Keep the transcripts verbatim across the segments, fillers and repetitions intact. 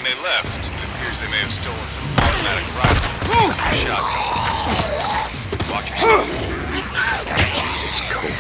they left, it appears they may have stolen some automatic rifles and a few shotguns. Watch yourself. Jesus Christ.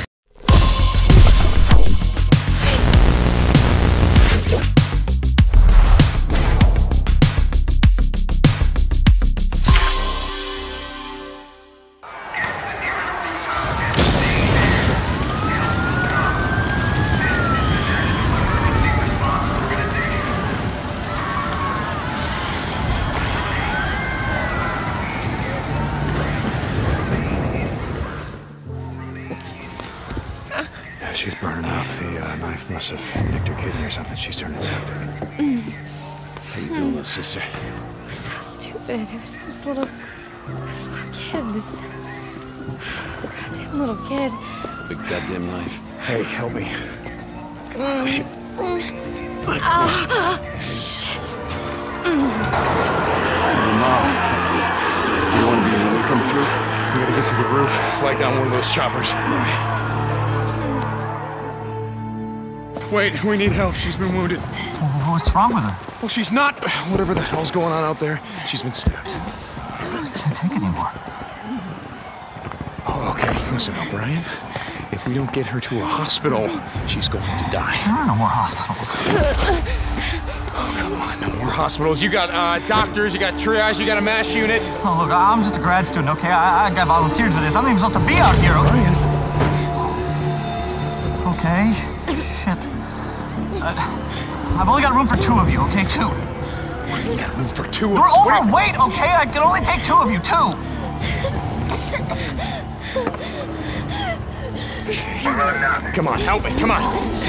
She's burning up. The uh, knife must have nicked her kidney or something. She's turning septic. Mm. How you doing, little sister? So stupid. It was this little, this little kid. This, this goddamn little kid. Big goddamn knife. Hey, help me. Mm. Mm. Ah, shit. Mm. Hey, Mom. You want to be when we come through? We gotta get to the roof, flag down one of those choppers. All right. Wait, we need help. She's been wounded. What's wrong with her? Well, she's not. Whatever the hell's going on out there, she's been stabbed. I can't take it anymore. Oh, okay. Listen, O'Brien. If we don't get her to a hospital, she's going to die. There are no more hospitals. Oh, come on. No more hospitals. You got uh, doctors, you got triage, you got a MASH unit. Oh, look, I'm just a grad student, okay? I, I got volunteered for this. I'm not even supposed to be out here, okay? Okay. Shit. Uh, I've only got room for two of you, okay? Two. You got room for two of You're us. overweight, okay? I can only take two of you, two. Come on, help me, come on.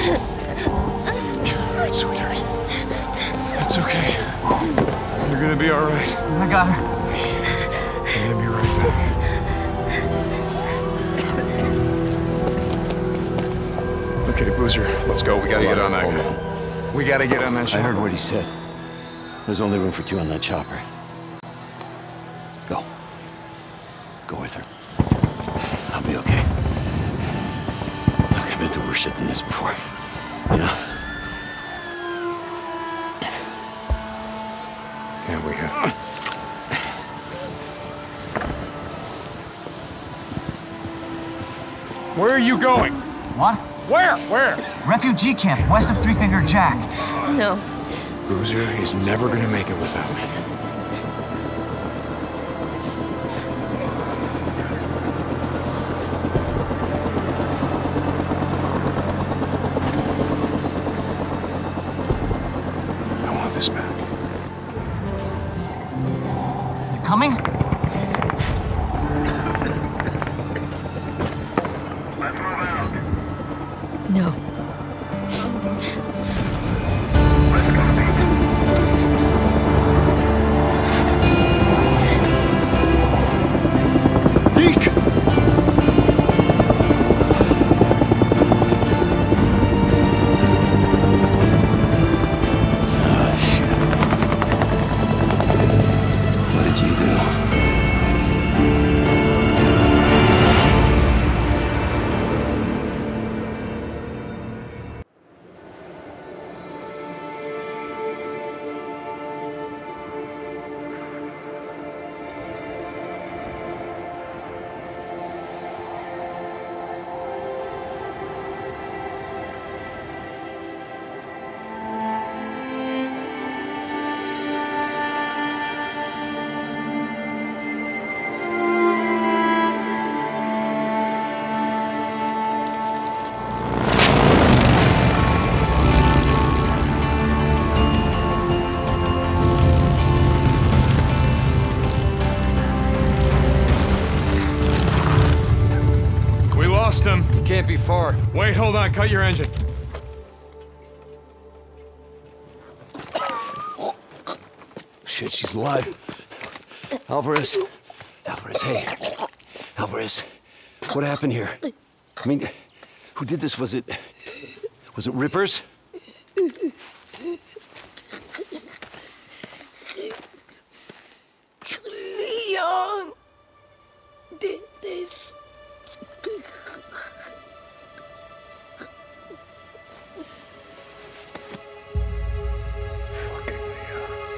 All right, sweetheart. It's okay. You're gonna be all right. I got her. I'm gonna be right back. Okay, Boozer, let's go. We gotta Hold get on, on that hold guy. on. We gotta get on that ship. I heard what he said. There's only room for two on that chopper. Go. Go with her. I'll be okay. Look, I've been through worse shit than this before. You know? Yeah, we have. Where are you going? What? Where? Where? Refugee camp, west of Three Finger Jack. No. Boozer is never gonna make it without me. I want this back. You coming? No. Deke! Oh, shit. What did you do? Him. Can't be far. Wait, hold on. Cut your engine. Shit, she's alive. Alvarez. Alvarez, hey. Alvarez, what happened here? I mean, who did this? Was it... Was it Rippers? Leon did this. Fucking Leon.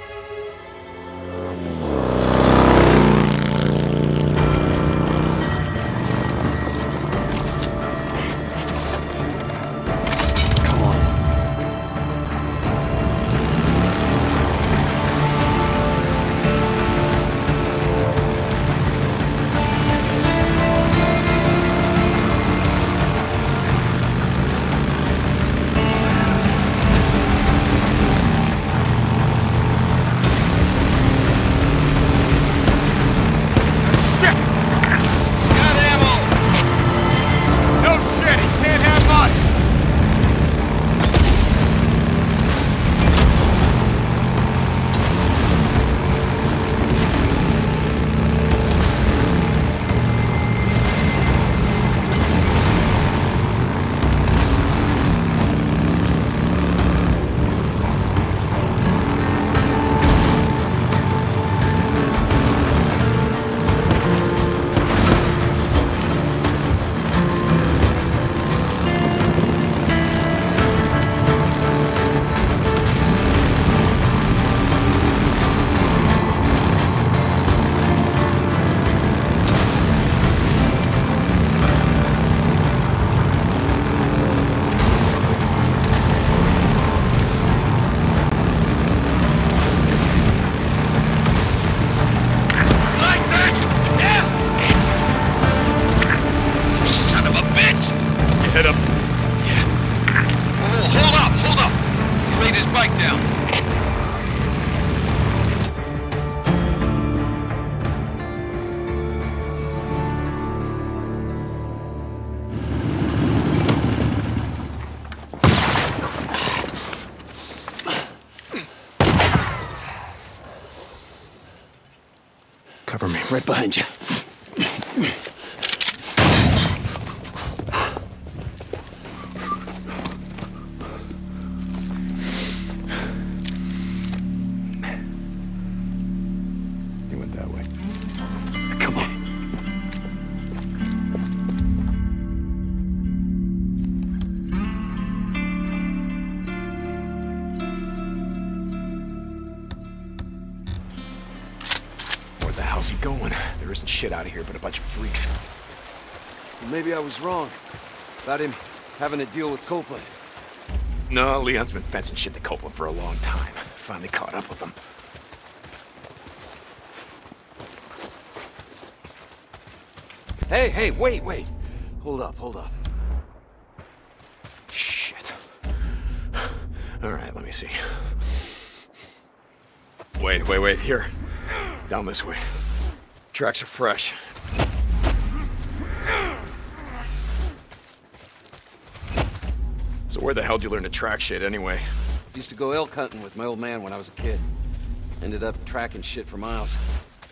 bike down. Cover me, right behind you. You went that way. Come on. Where the hell's he going? There isn't shit out of here but a bunch of freaks. Well, maybe I was wrong about him having to deal with Copeland. No, Leon's been fencing shit to Copeland for a long time. Finally caught up with him. Hey, hey, wait, wait. Hold up, hold up. Shit. All right, let me see. Wait, wait, wait, here. Down this way. Tracks are fresh. So where the hell did you learn to track shit anyway? Used to go elk hunting with my old man when I was a kid. Ended up tracking shit for miles.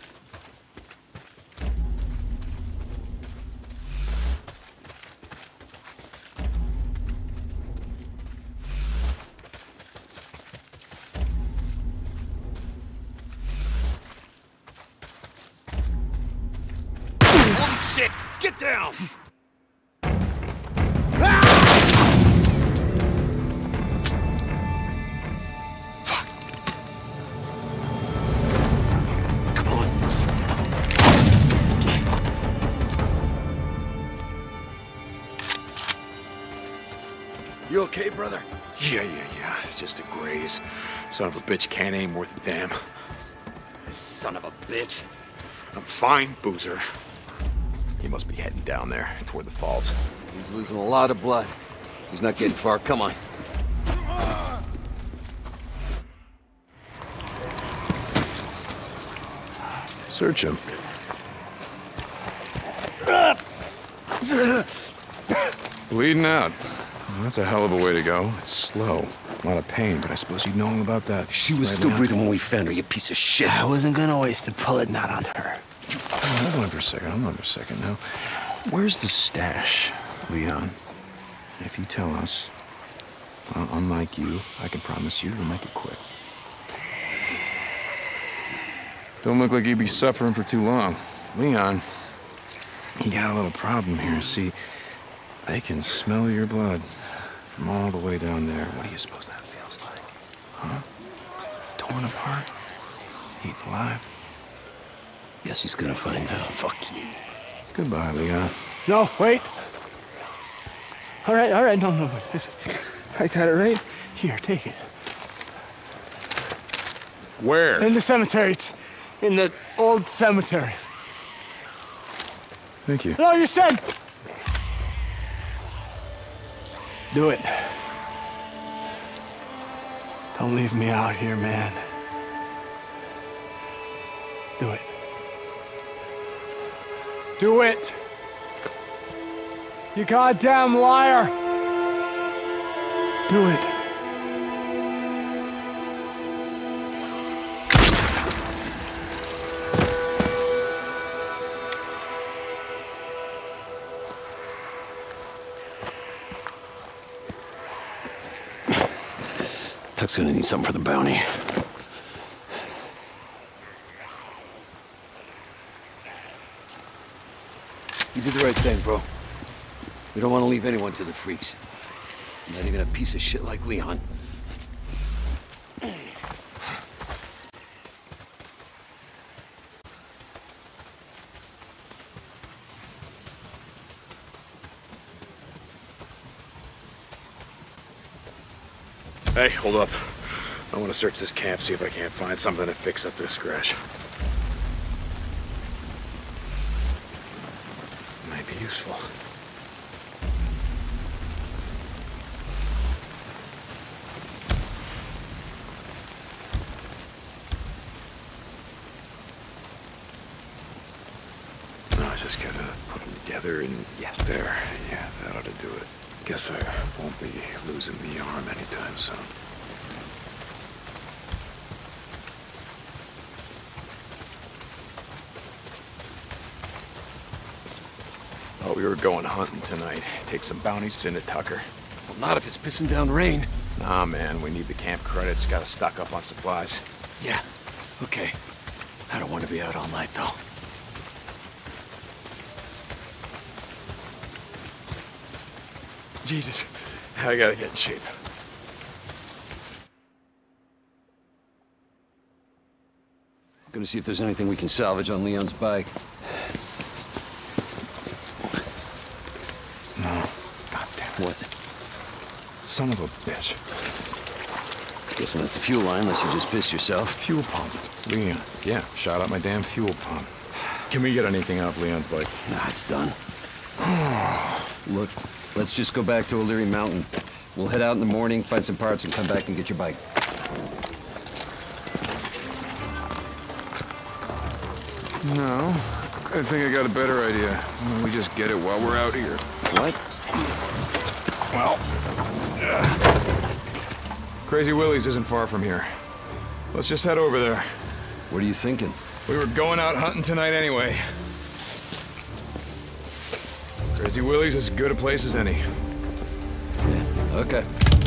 Holy shit! Get down! You okay, brother? Yeah, yeah, yeah. Just a graze. Son of a bitch can't aim worth a damn. Son of a bitch. I'm fine, Boozer. He must be heading down there, toward the falls. He's losing a lot of blood. He's not getting far. Come on. Search him. Bleeding out. Well, that's a hell of a way to go. It's slow. A lot of pain, but I suppose you know all about that. She was right still now? breathing when we found her, you piece of shit. I wasn't gonna waste a bullet not on her. Oh, hold on for a second. Hold on for a second now. Where's the stash, Leon? If you tell us, well, unlike you, I can promise you we'll make it quick. Don't look like you'd be suffering for too long. Leon, you got a little problem here. See, they can smell your blood from all the way down there. What do you suppose that feels like? Huh? Torn apart? Eaten alive? Guess he's gonna find out. Fuck you. Goodbye, Leon. No, wait. All right, all right, no, no. I got it right here. Take it. Where? In the cemetery. It's in the old cemetery. Thank you. No, you said. Do it. Don't leave me out here, man. Do it. Do it. You goddamn liar. Do it. Tuck's gonna need something for the bounty. You did the right thing, bro. We don't want to leave anyone to the freaks. Not even a piece of shit like Leon. Hey, hold up. I want to search this camp, see if I can't find something to fix up this scratch. Might be useful. Just gotta put them together and yes, there. Yeah, that ought to do it. Guess I won't be losing the arm anytime soon. Oh, we were going hunting tonight. Take some bounties into Tucker. Well, not if it's pissing down rain. Nah, man, we need the camp credits. Gotta stock up on supplies. Yeah, okay. I don't want to be out all night, though. Jesus, I gotta get in shape. I'm gonna see if there's anything we can salvage on Leon's bike. No. God damn it. What? Son of a bitch. Guessing that's the fuel line, unless you just pissed yourself. Fuel pump. Leon. Yeah, shot out my damn fuel pump. Can we get anything off Leon's bike? Nah, it's done. Look, let's just go back to O'Leary Mountain. We'll head out in the morning, find some parts, and come back and get your bike. No. I think I got a better idea. Why don't we just get it while we're out here? What? Well... Uh, Crazy Willie's isn't far from here. Let's just head over there. What are you thinking? We were going out hunting tonight anyway. Crazy Willie's is as good a place as any. Yeah, okay.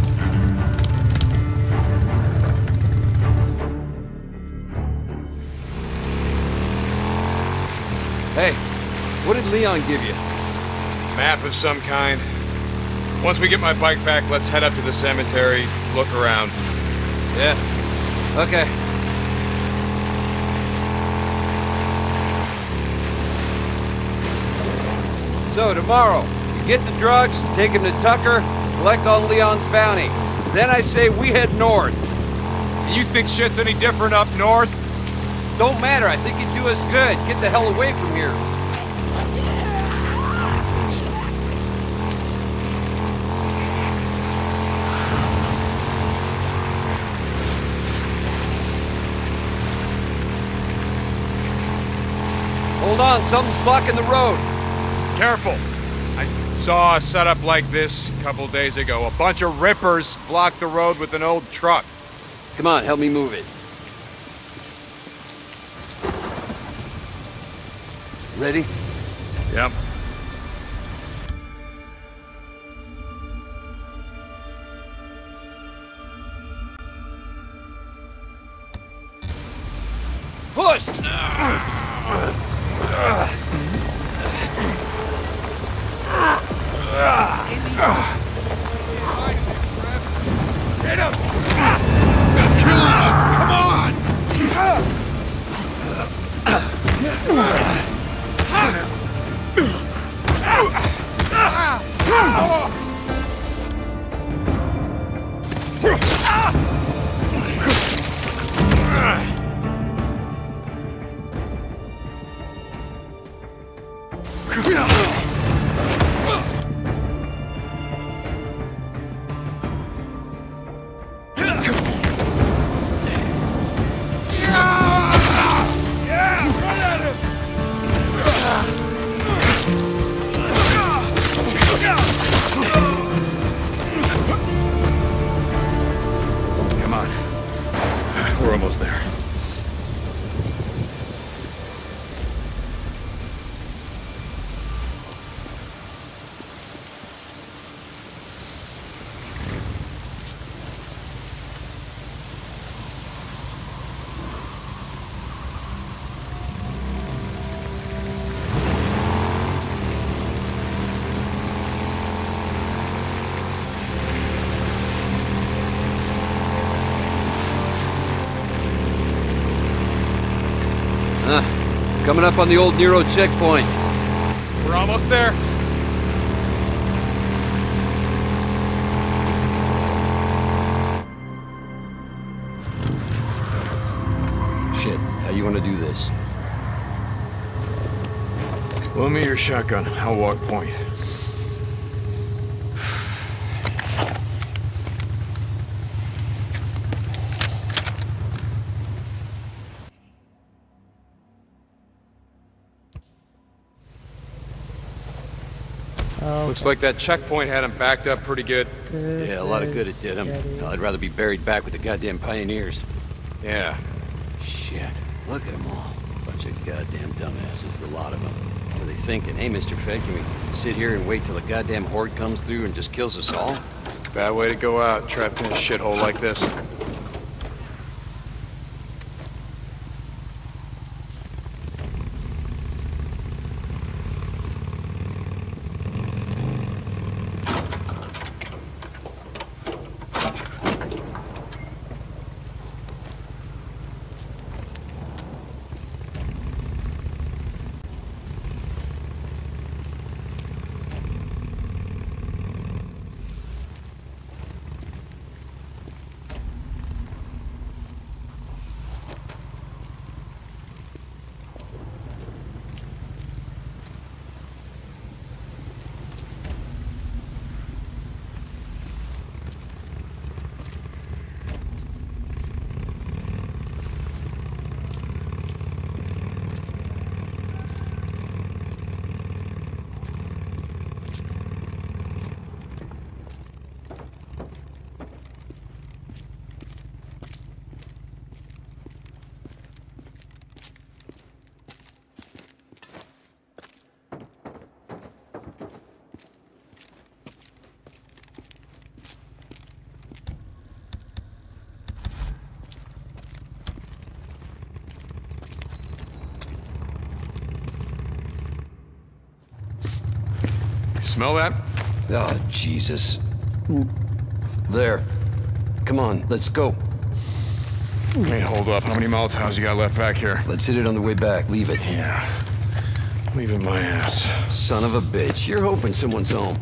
Hey, what did Leon give you? Map of some kind. Once we get my bike back, let's head up to the cemetery, look around. Yeah, okay. So tomorrow, you get the drugs, take him to Tucker, collect on Leon's bounty. Then I say we head north. You think shit's any different up north? Don't matter, I think it'd do us good. Get the hell away from here. Hold on, something's blocking the road. Careful. I saw a setup like this a couple days ago. A bunch of rippers blocked the road with an old truck. Come on, help me move it. Ready? Yep. Push! Get him! He's gonna kill us! Come on! Come on. We're almost there. Coming up on the old Nero checkpoint. We're almost there. Shit, how you want to do this? Loan me your shotgun. I'll walk point. Looks like that checkpoint had him backed up pretty good. Yeah, a lot of good it did him. Hell, I'd rather be buried back with the goddamn pioneers. Yeah. Shit. Look at them all. Bunch of goddamn dumbasses, the lot of them. What are they thinking? Hey, Mister Fed, can we sit here and wait till the goddamn horde comes through and just kills us all? Bad way to go out, trapped in a shithole like this. Smell that? Oh, Jesus. There. Come on, let's go. Hey, hold up. How many Molotovs you got left back here? Let's hit it on the way back. Leave it. Yeah. Leave it my ass. Son of a bitch. You're hoping someone's home.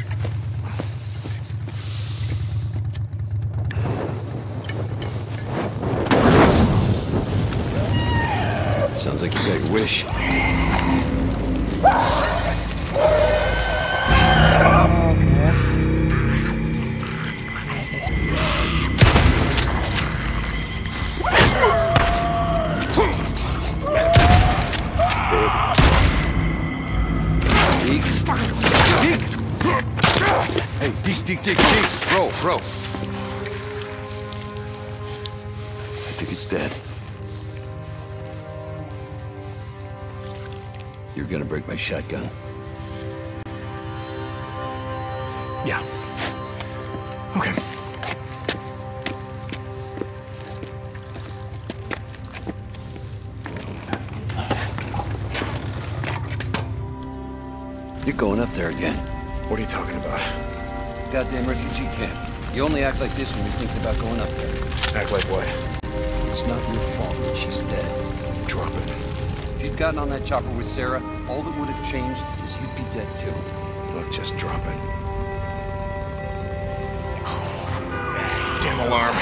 Sounds like you got your wish. Hey, Deke, Deke, Deke, Deke. Bro, bro. I think it's dead. You're gonna break my shotgun. Yeah. Okay. You're going up there again. What are you talking about? Goddamn refugee camp. You only act like this when you're thinking about going up there. Act like what? It's not your fault that she's dead. Drop it. If you'd gotten on that chopper with Sarah, all that would have changed is you'd be dead too. Look, just drop it. Damn alarm.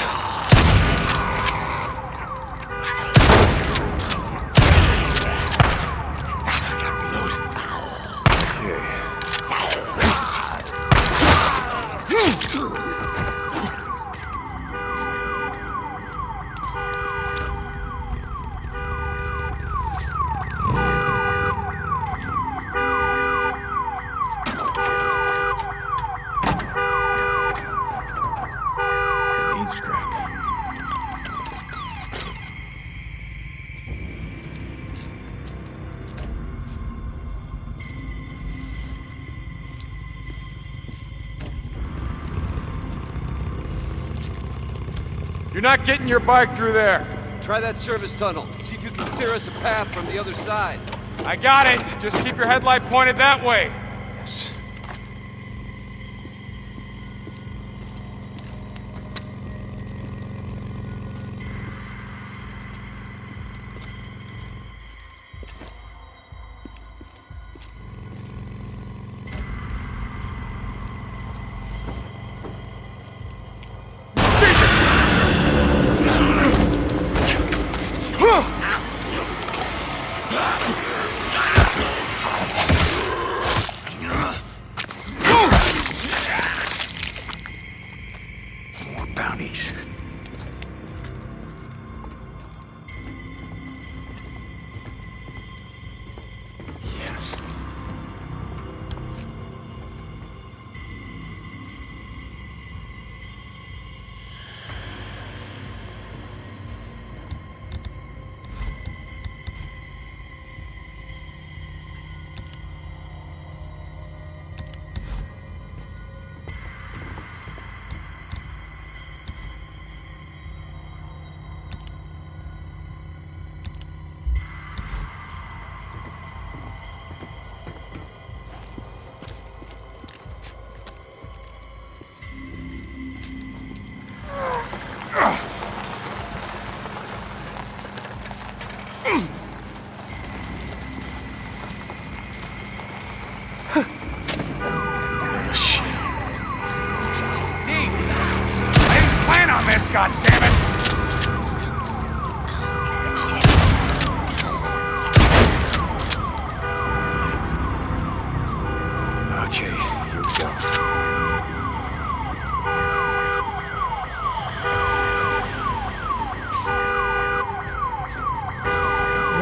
You're not getting your bike through there. Try that service tunnel. See if you can clear us a path from the other side. I got it. Just keep your headlight pointed that way. Yes.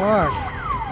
fuck?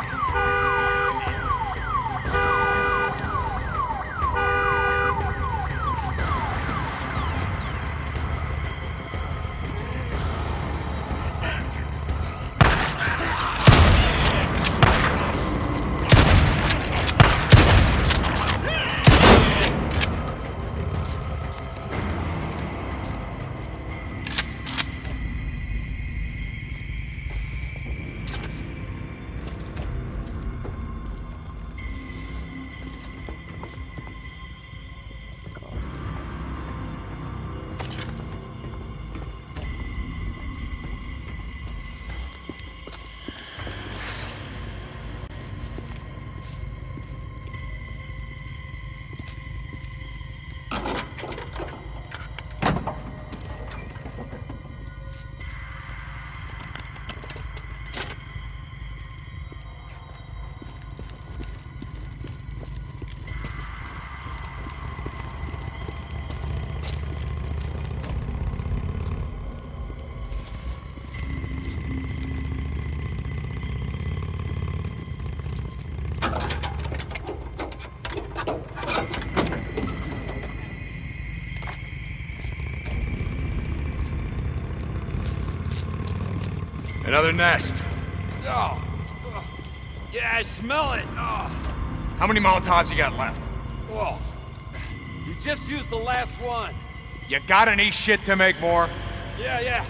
Another nest. Oh. Yeah, I smell it. Oh. How many Molotovs you got left? Whoa. You just used the last one. You got any shit to make more? Yeah, yeah.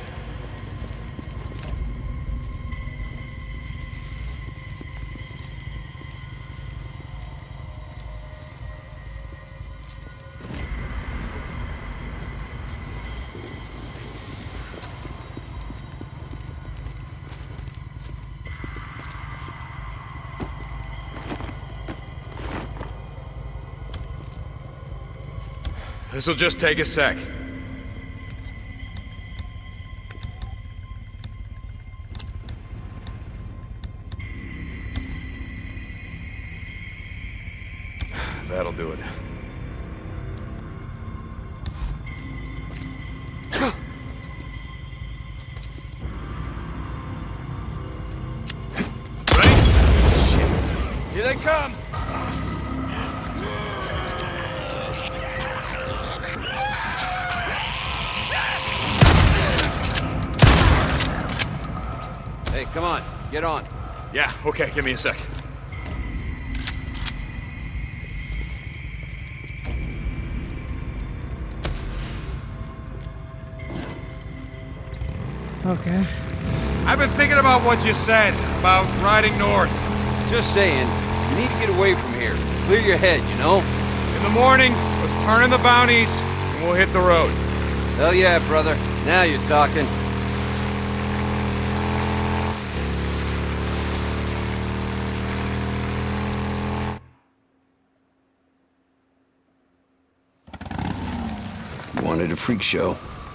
This'll just take a sec. That'll do it. Ready? Shit. Here they come! Hey, come on. Get on. Yeah, okay, give me a sec. Okay. I've been thinking about what you said about riding north. Just saying, you need to get away from here. Clear your head, you know? In the morning, let's turn in the bounties, and we'll hit the road. Hell yeah, brother. Now you're talking. Wanted a freak show.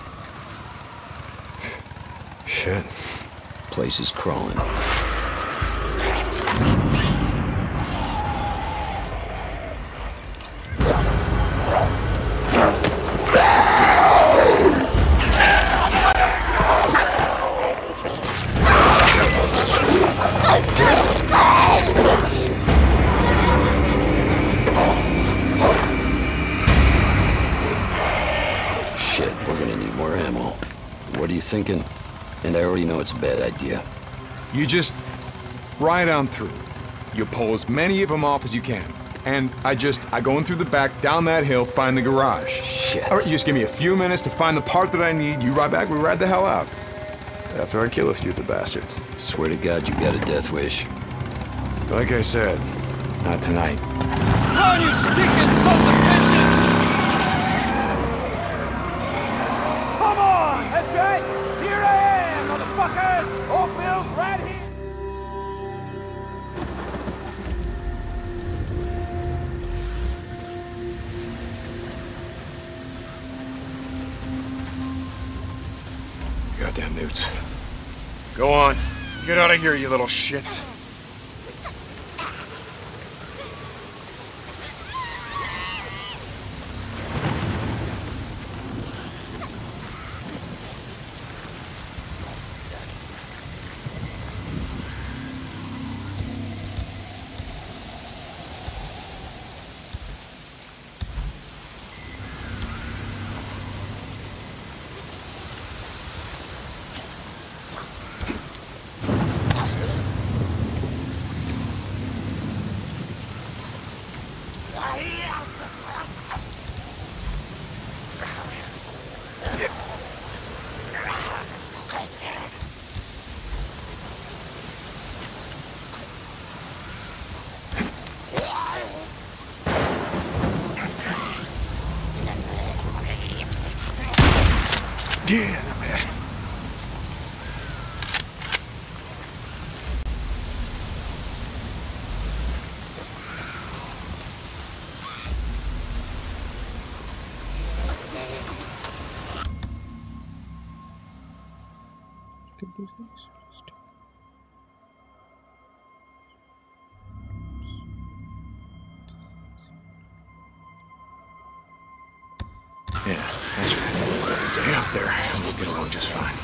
Shit. Place is crawling. Shit, we're gonna need more ammo. What are you thinking? And I already know it's a bad idea. You just ride on through. You pull as many of them off as you can. And I just, I go in through the back, down that hill, find the garage. Shit. All right, you just give me a few minutes to find the part that I need. You ride back, we ride the hell out. After I kill a few of the bastards. Swear to God, you got a death wish. Like I said, not tonight. Come on, you stinking sons of bitches! Come on! That's right! Here I am, motherfuckers! Oakville's right here! Goddamn newts. Go on. Get out of here, you little shits. Yeah, not bad. Yeah, that's right. Stay up there, and we'll get along just fine.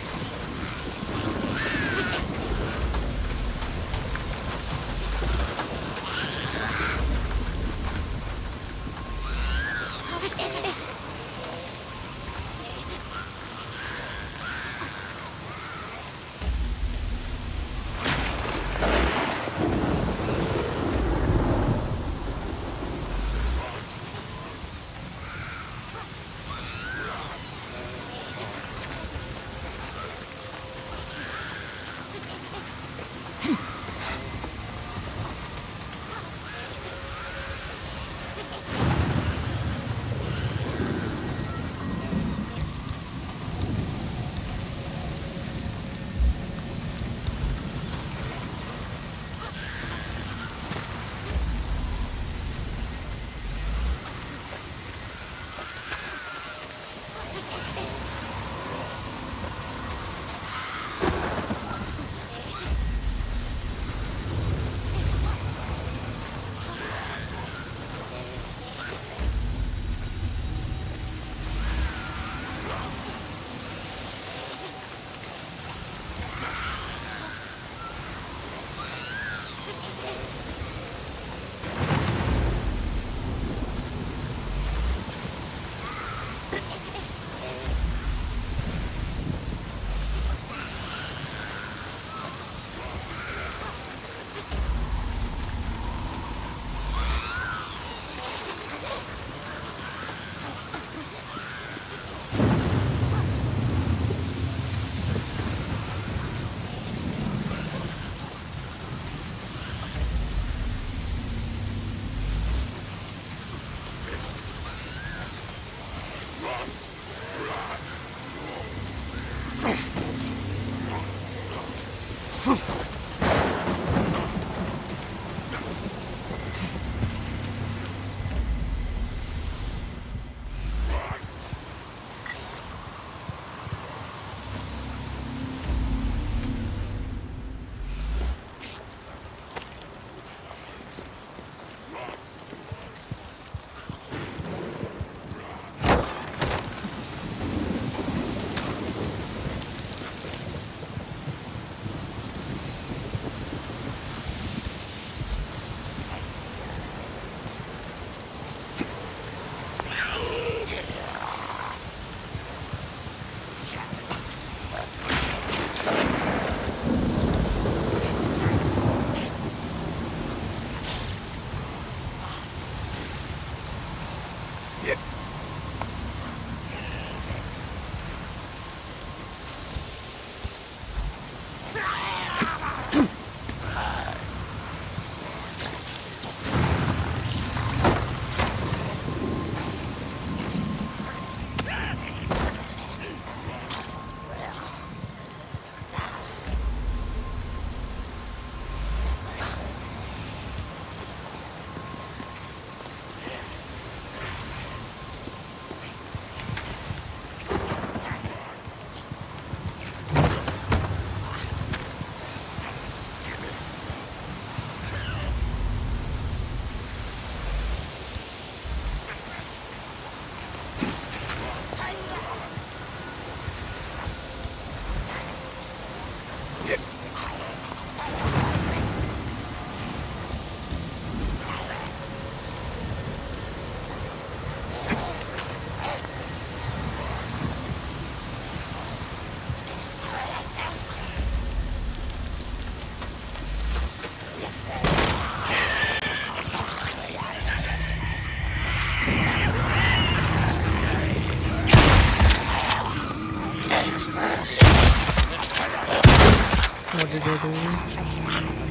What did they do?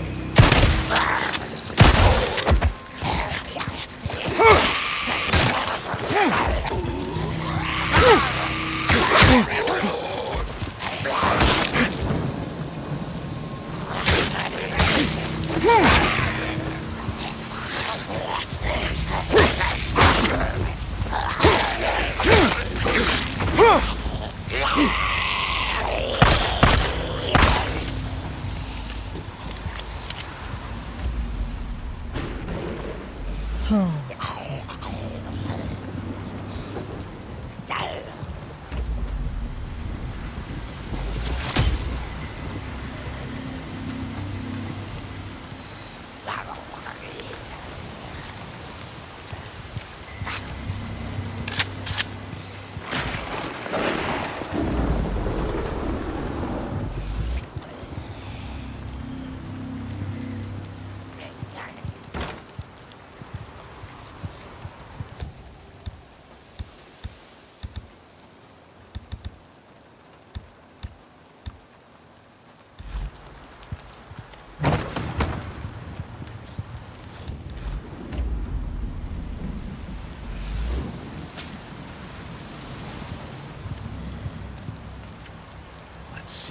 Let's see.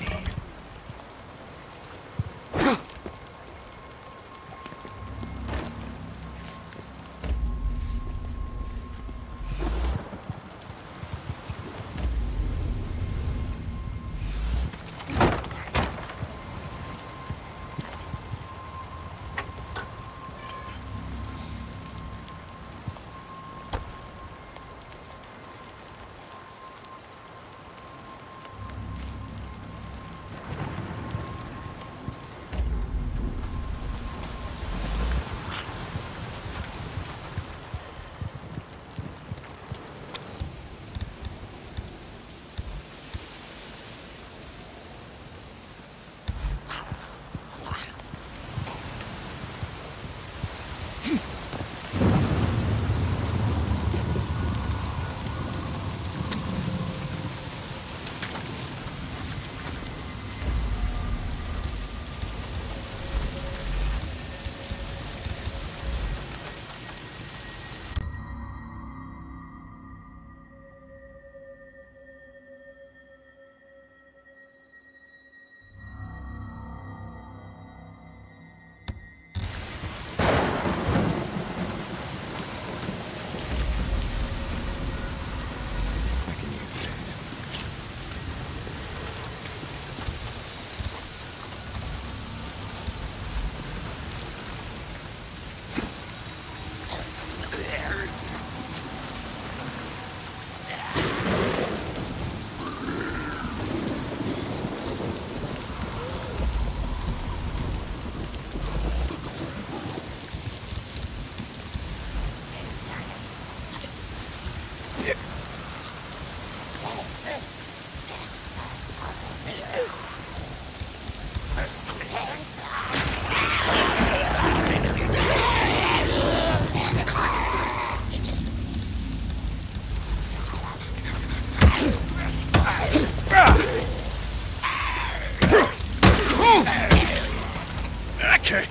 Okay.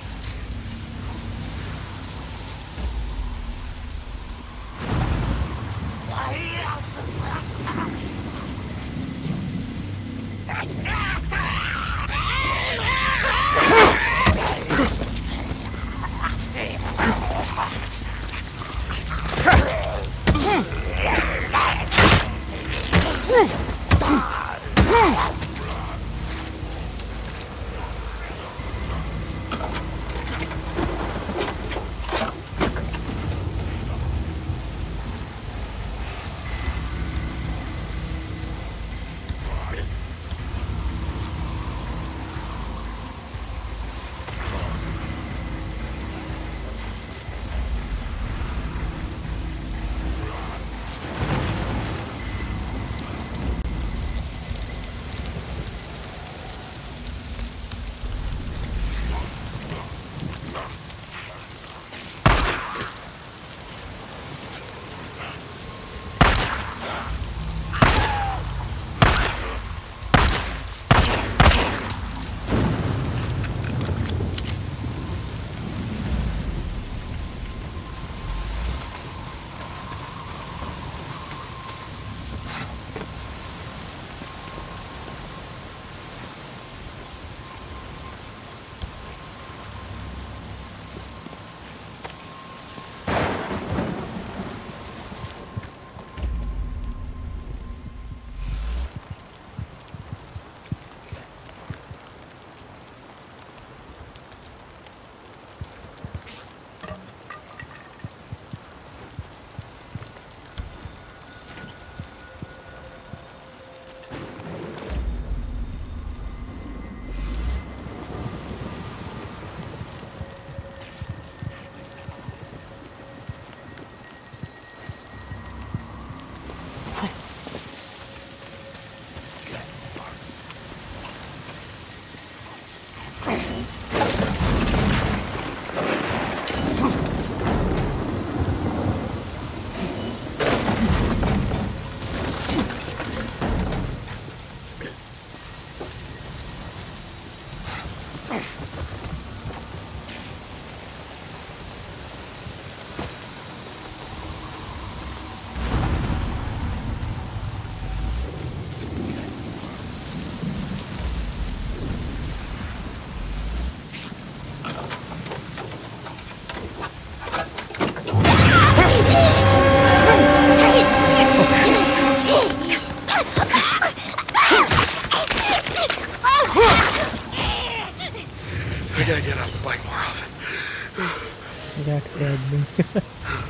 gotta get off the bike more often. That's Ed.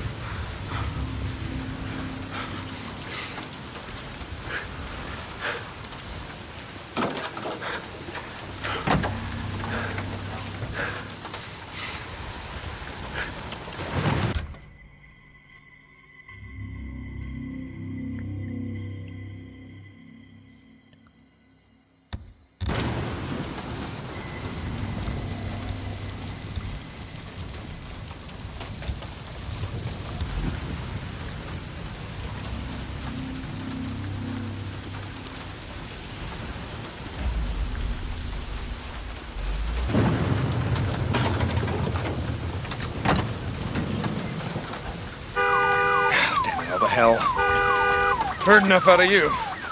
How the hell? Heard enough out of you.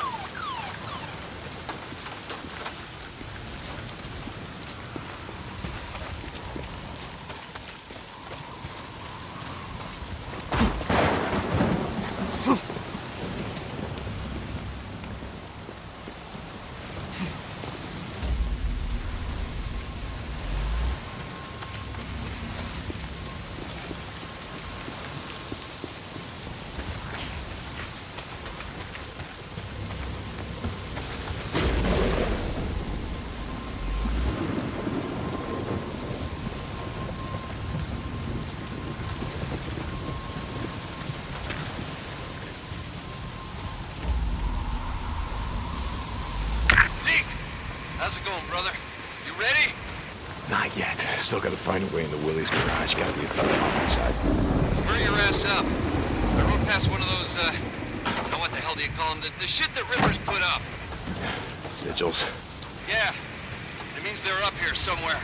How's it going, brother? You ready? Not yet. Still gotta find a way into Willie's garage. Gotta be a few on inside. Hurry your ass up. I rode past one of those, uh... now what the hell do you call them? The, the shit that Rippers put up. Sigils. Yeah. It means they're up here somewhere.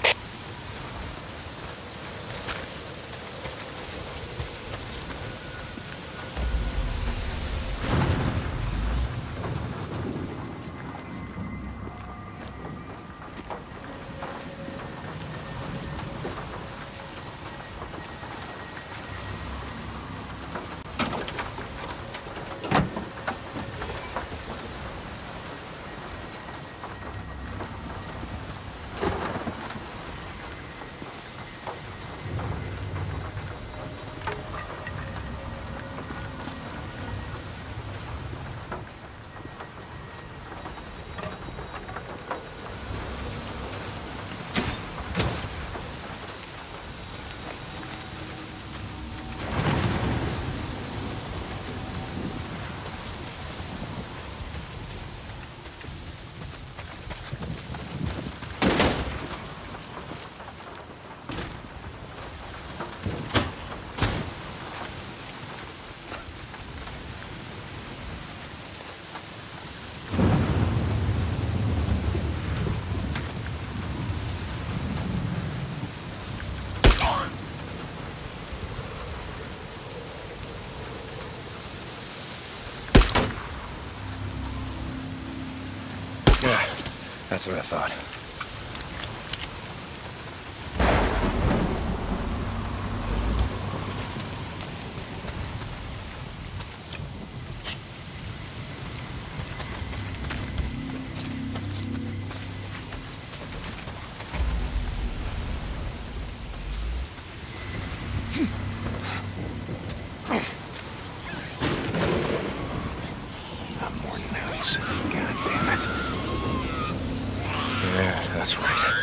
Yeah, that's what I thought. Not more notes. God damn it. Yeah, that's right.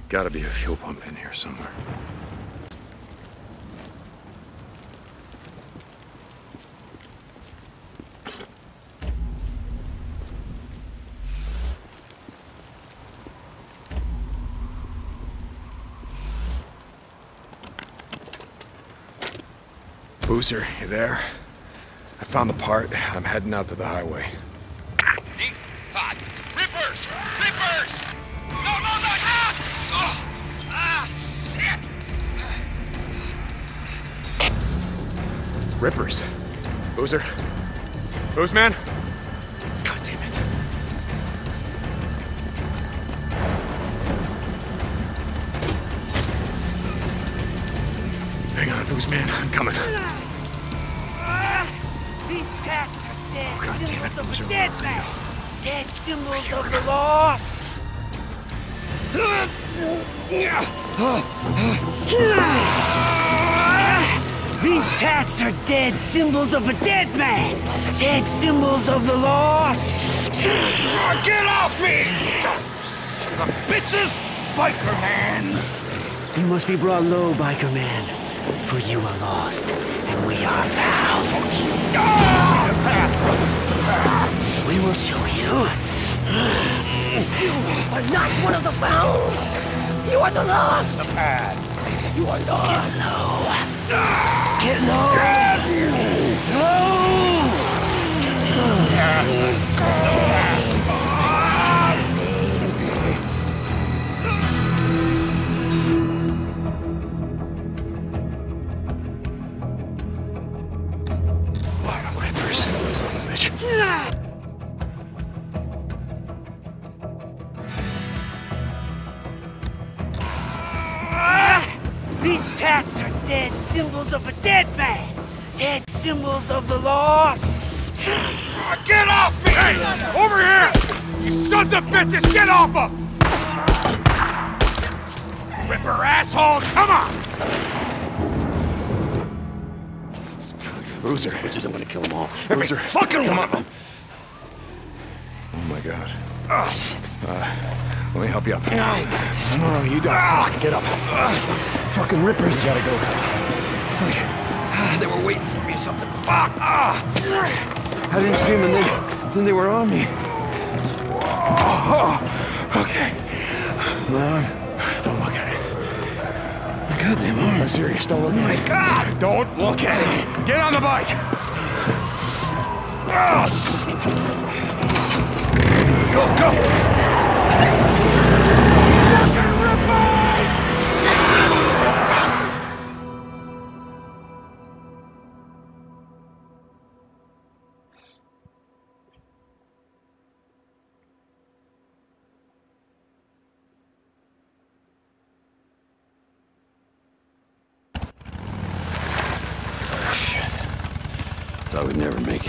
Gotta be a fuel pump in here somewhere. Boozer, you there? I found the part. I'm heading out to the highway. Deep pot. Rippers! Rippers! No, no, no! Ah! Oh! Ah, shit! Rippers. Boozer? Booze man? God damn it. Hang on, Booze man. I'm coming. These tats are dead. God damn it, Symbols of Boozer, the dead where are man. Dead symbols of the lost. These tats are dead symbols of a dead man. Dead symbols of the lost. Get off me! The bitches! Biker man! You must be brought low, biker man. For you are lost, and we are found. We will show you. You are not one of the found. You are the lost. The path. You are lost. Get low. Get low. Rippers, son of a bitch. These tats are dead symbols of a dead man. Dead symbols of the lost. Get off me! Hey! Over here! You sons of bitches, get off him! Ripper asshole, come on! Boozer. Bitches, I'm gonna kill them all. Boozer. Fucking one of them! Oh my god. Uh, let me help you up. No, no, no, you don't. Get up. Fucking rippers. You gotta go. It's like ah, they were waiting for me or something. Fuck! Ah. I didn't see them, and then, then they were on me. Oh, okay. Man, Don't look at it. goddamn arm. I'm serious. Don't look Oh at my it. God! Don't look at it. Get on the bike. Oh, shit. Go, go! Thought we'd never make it.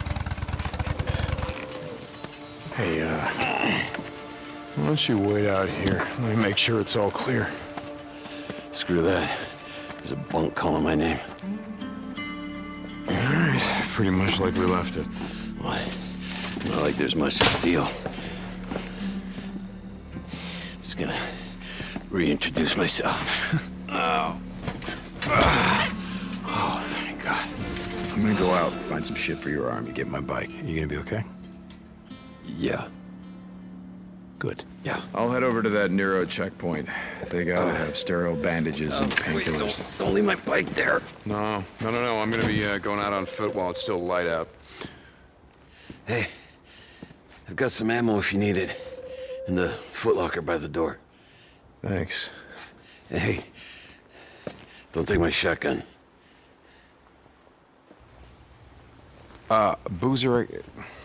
Hey, uh... why don't you wait out here? Let me make sure it's all clear. Screw that. There's a bunk calling my name. All right. Pretty much like we left it. Why? Not like there's much to steal. Just gonna reintroduce myself. Oh. Oh, thank God. I'm gonna go out, find some shit for your arm. You get my bike. You gonna be okay? Yeah. Good. Yeah. I'll head over to that Nero checkpoint. They gotta Uh, have sterile bandages and Wait, painkillers. don't, don't leave my bike there. No, no, no, no. I'm gonna be uh, going out on foot while it's still light out. Hey, I've got some ammo if you need it. In the footlocker by the door. Thanks. Hey, don't take my shotgun. Uh, Boozer. I...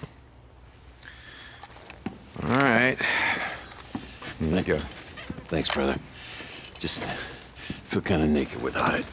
All right. Here you go. Thanks, brother. Just feel kind of naked without it.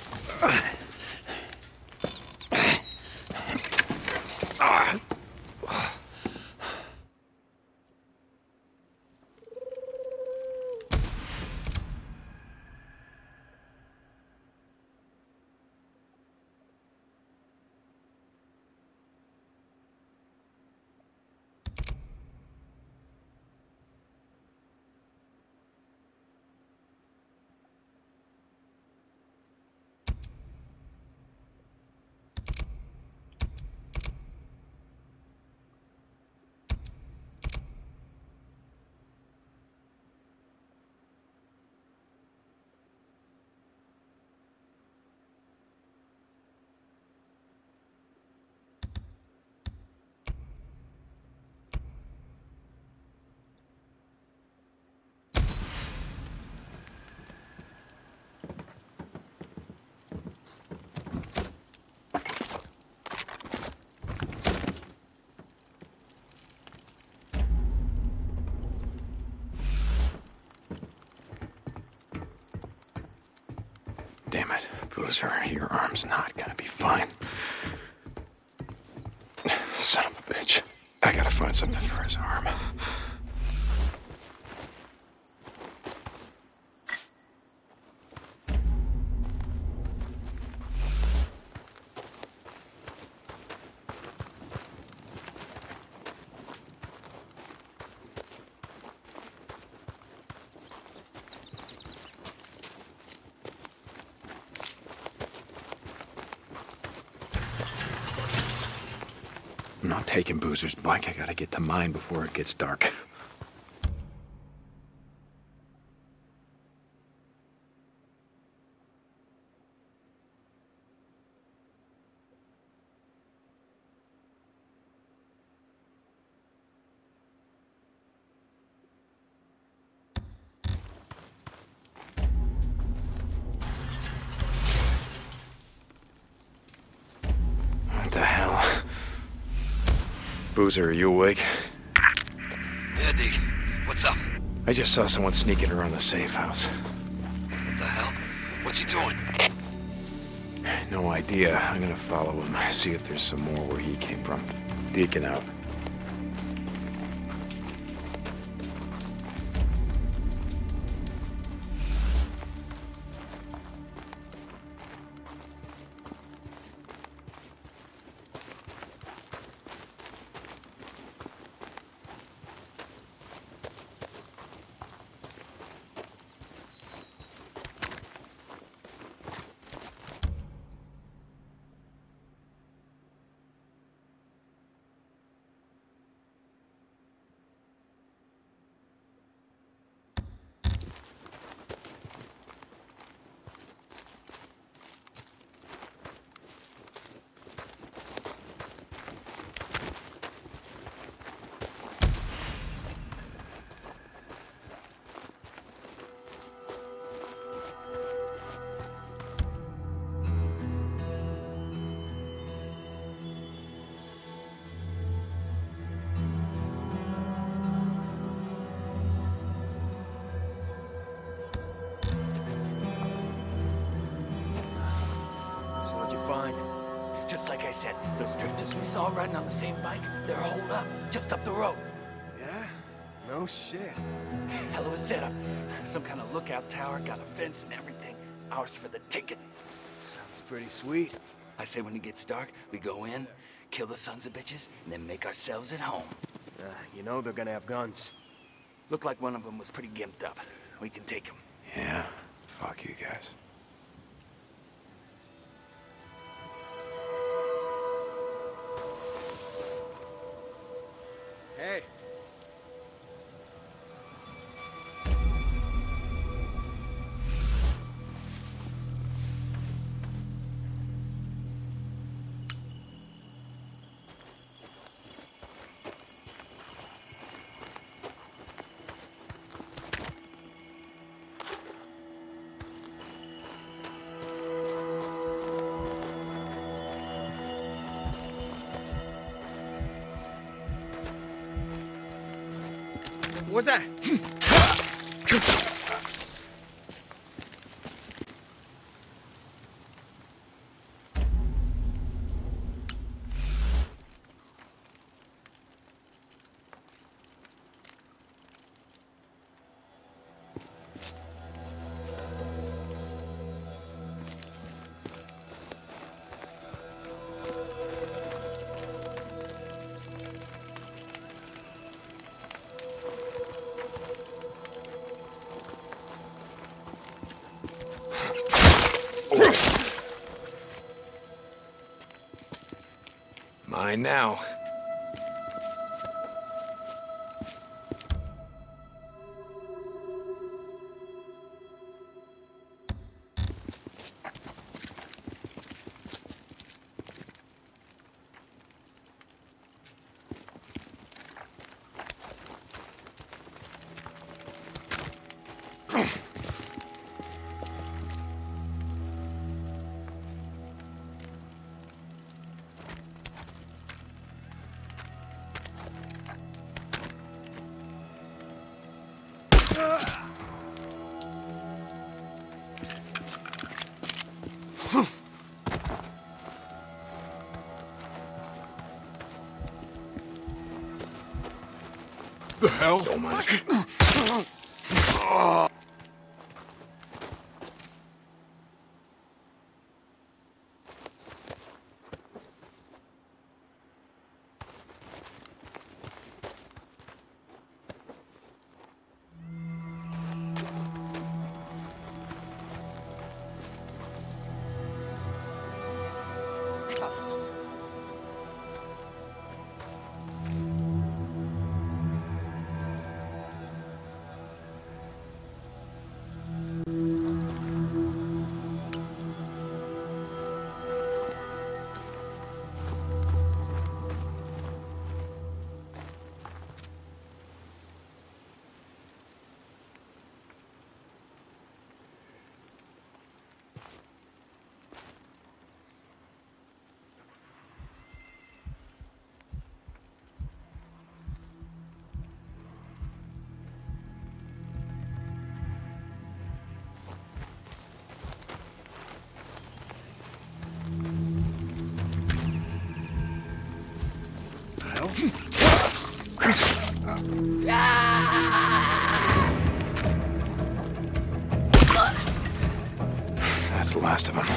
Damn it, Boozer, your arm's not gonna be fine. Son of a bitch. I gotta find something for his arm. I'm not taking Boozer's bike. I gotta get to mine before it gets dark. What the hell? Boozer, are you awake? Yeah, Deke. What's up? I just saw someone sneaking around the safe house. What the hell? What's he doing? No idea. I'm gonna follow him, see if there's some more where he came from. Deacon out. It's just like I said, those drifters we saw riding on the same bike, they're holed up, just up the road. Yeah? No shit. Hell of a setup. Some kind of lookout tower, got a fence and everything. Ours for the ticket. Sounds pretty sweet. I say when it gets dark, we go in, kill the sons of bitches, and then make ourselves at home. Uh, you know they're gonna have guns. Looked like one of them was pretty gimped up. We can take him. Yeah, fuck you guys. Hey. What's that? Mine now. hell? Don't mind. That's the last of them.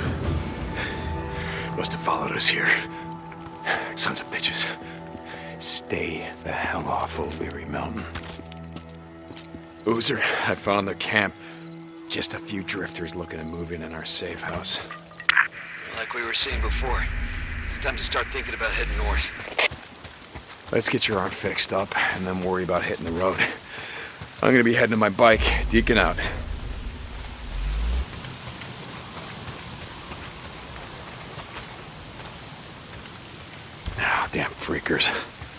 Must have followed us here. Sons of bitches. Stay the hell off O'Leary Mountain. Oozer, I found their camp. Just a few drifters looking to move in in our safe house. Like we were saying before, it's time to start thinking about heading north. Let's get your arm fixed up, and then worry about hitting the road. I'm gonna be heading to my bike. Deacon out. Oh, damn freakers.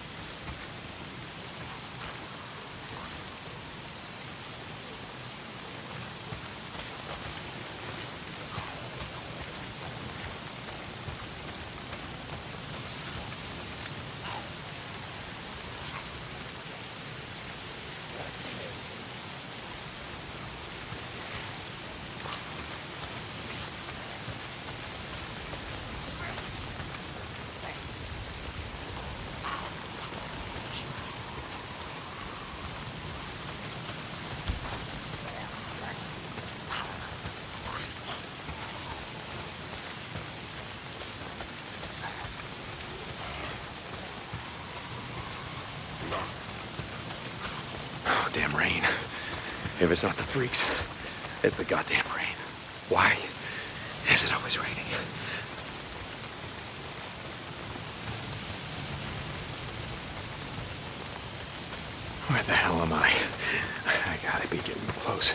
Damn rain. If it's not the freaks, it's the goddamn rain. Why is it always raining? Where the hell am I? I gotta be getting close.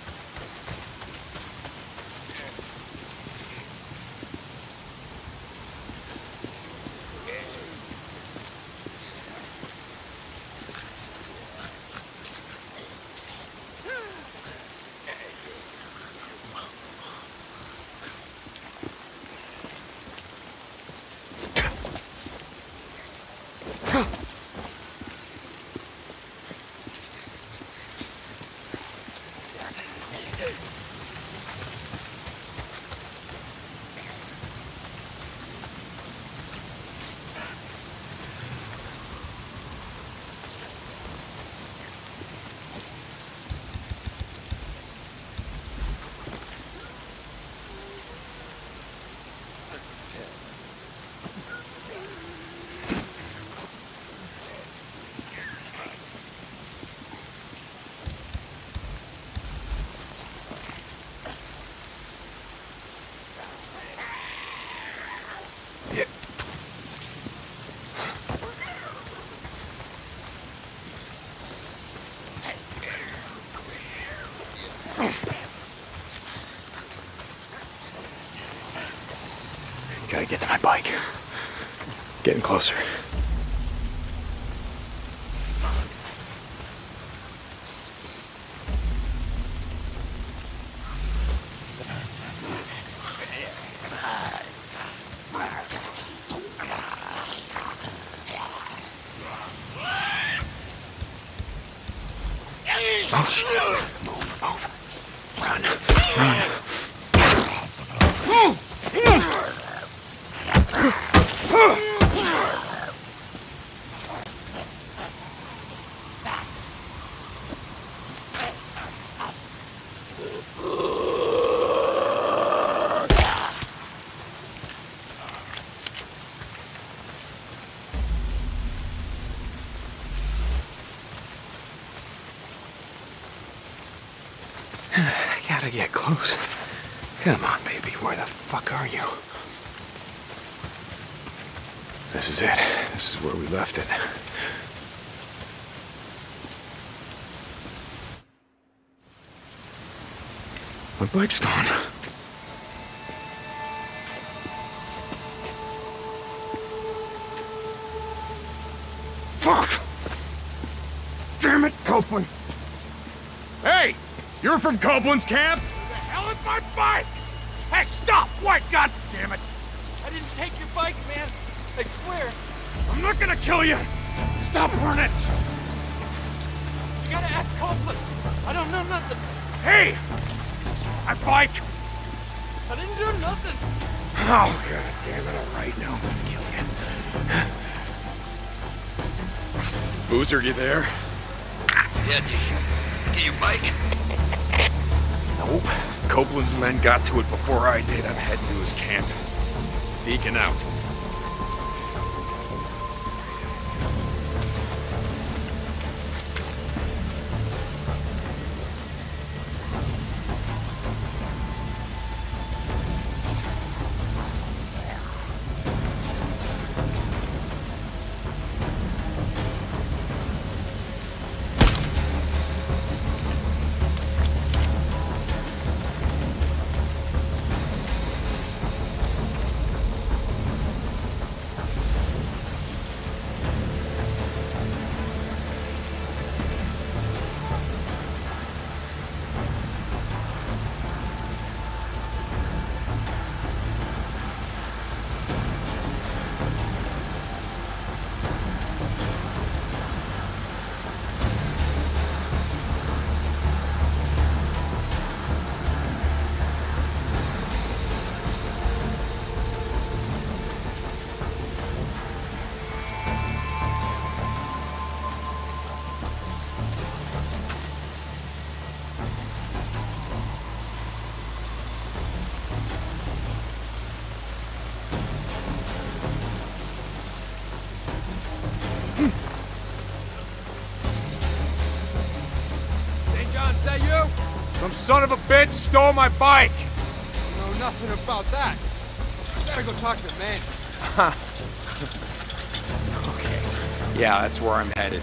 Gotta get to my bike. Getting closer. Oh, shit. Move, move. Run, run. I gotta get close. Come on, baby. Where the fuck are you? This is it. This is where we left it. My bike's gone. Fuck! Damn it, Copeland! Hey! You're from Copeland's camp? The hell is my bike? Hey, stop! What? God damn it! I didn't take your bike, man. I swear. I'm not gonna kill you! Stop running! You gotta ask Copeland. I don't know nothing. Hey! My bike! I didn't do nothing. Oh, god damn it, all right, now I'm gonna kill you. Boozer, you there? Yeah, did you get your bike? Nope. Copeland's men got to it before I did. I'm heading to his camp. Deacon out. Some son of a bitch stole my bike! I know nothing about that. You gotta go talk to the man. Okay. Yeah, that's where I'm headed.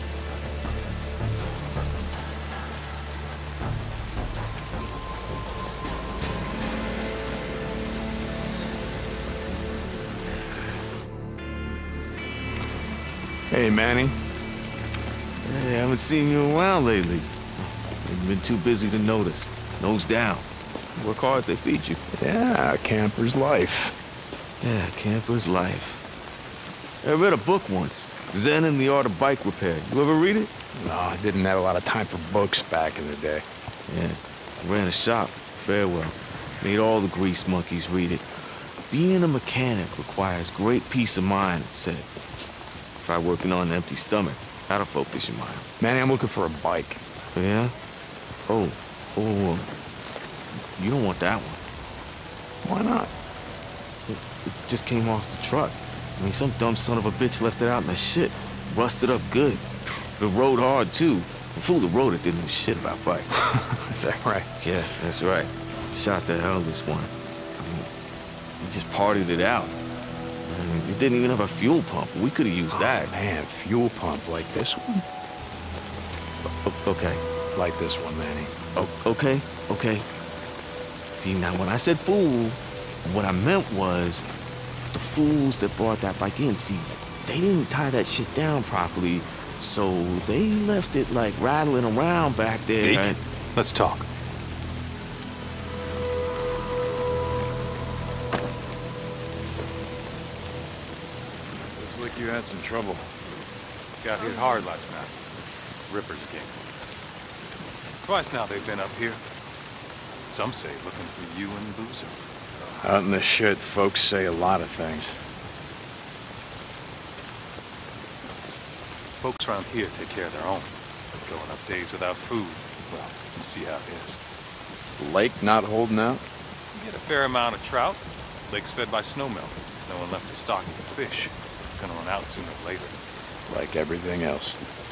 Hey, Manny. Hey, I haven't seen you around lately. You've been too busy to notice. Nose down. Work hard, they feed you. Yeah, camper's life. Yeah, camper's life. I read a book once. Zen and the Art of Bike Repair. You ever read it? No, I didn't have a lot of time for books back in the day. Yeah, I ran a shop, Farewell. Made all the grease monkeys read it. Being a mechanic requires great peace of mind, it said. Try working on an empty stomach. That'll focus your mind. Manny, I'm looking for a bike. Yeah? Oh, oh, you don't want that one. Why not? It, it just came off the truck. I mean, some dumb son of a bitch left it out in the shit. Rusted up good. It rode hard, too. The fool that rode it didn't know shit about bikes. Is that right? Yeah, that's right. Shot the hell this one. I mean, he just partied it out. I mean, it didn't even have a fuel pump. We could have used Oh, that. Man, fuel pump like this one? O okay. Like this one, Manny. O okay, okay. See, now when I said fool, what I meant was the fools that brought that bike in, see, they didn't tie that shit down properly, so they left it, like, rattling around back there. Deke, and... let's talk. Looks like you had some trouble. Got hit hard last night. Rippers came. Twice now they've been up here. Some say looking for you and Boozer. Out in the shit, folks say a lot of things. Folks around here take care of their own. Go enough days without food. Well, you see how it is. Lake not holding out? You get a fair amount of trout. Lake's fed by snowmelt. No one left to stock it with fish. It's gonna run out sooner or later. Like everything else.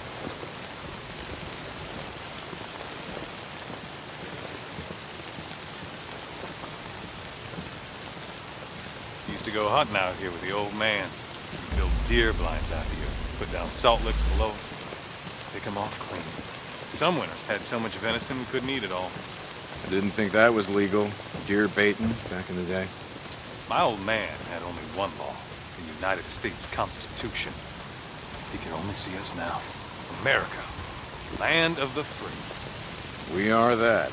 Used to go hunting out here with the old man. He'd build deer blinds out here, put down salt licks below us, pick them off clean. Some winters had so much venison we couldn't eat it all. I didn't think that was legal. Deer baiting back in the day. My old man had only one law, the United States Constitution. He can only see us now. America, land of the free. We are that.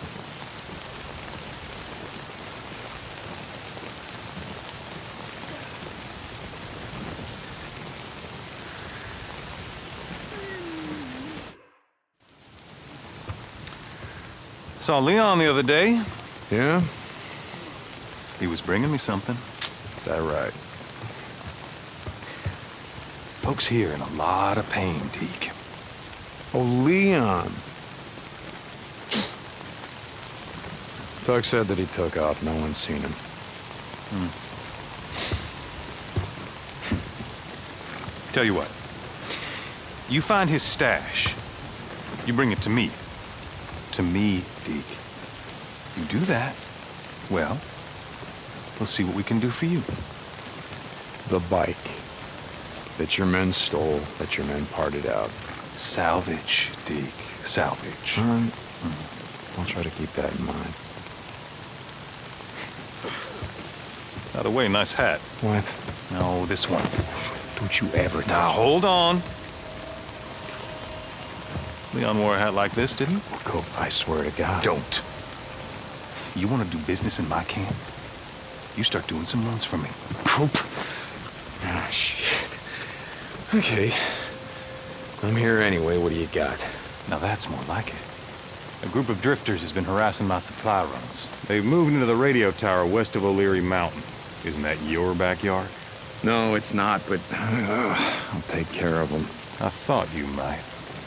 Saw Leon the other day. Yeah? He was bringing me something. Is that right? Folks here in a lot of pain, Deke. Oh, Leon. Doug said that he took off. No one's seen him. Hmm. Tell you what. You find his stash. You bring it to me. To me, Deke. You do that, well, we'll see what we can do for you. The bike that your men stole, that your men parted out. Salvage, Deke. Salvage. All right. Mm. I'll try to keep that in mind. By the way, nice hat. What? No, this one. Don't you ever Now, touch. hold on. Leon wore a hat like this, didn't he? Go, I swear to God. Don't. You want to do business in my camp? You start doing some runs for me. Poop. Ah, shit. Okay. I'm here anyway. What do you got? Now that's more like it. A group of drifters has been harassing my supply runs. They've moved into the radio tower west of O'Leary Mountain. Isn't that your backyard? No, it's not, but uh, I'll take care of them. I thought you might.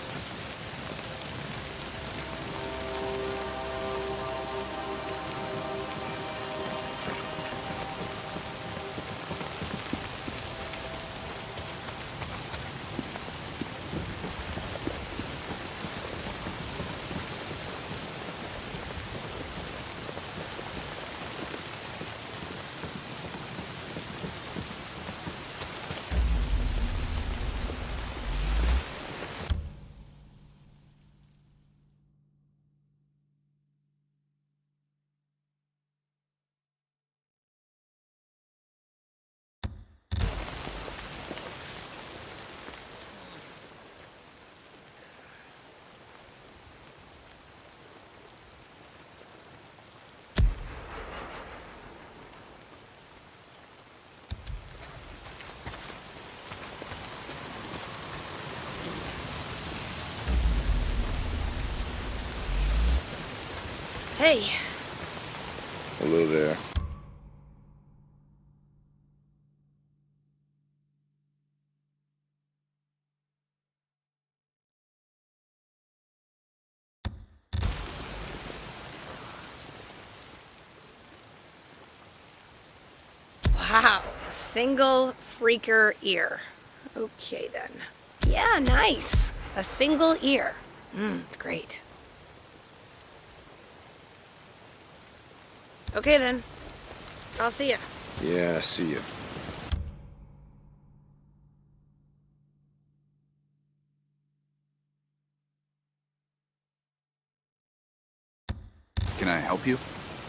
Hey. Hello there. Wow, a single freaker ear. Okay then. Yeah, nice. A single ear. Mmm, great. Okay then. I'll see ya. Yeah, see you. Can I help you?